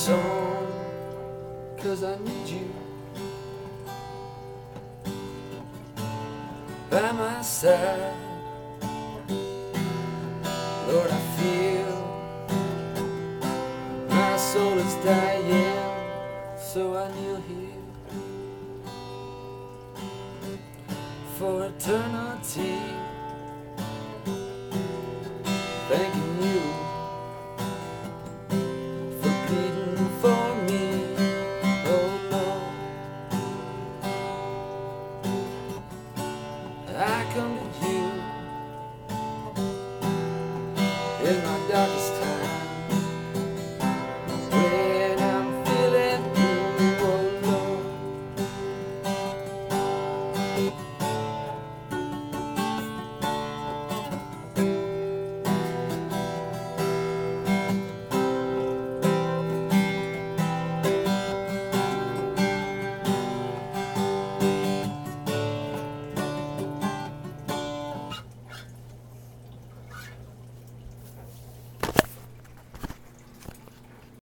song, 'cause I need you by my side. Lord, I feel my soul is dying, so I kneel here for eternity, thanking you for bleeding for me. Oh Lord, I come to you in my darkest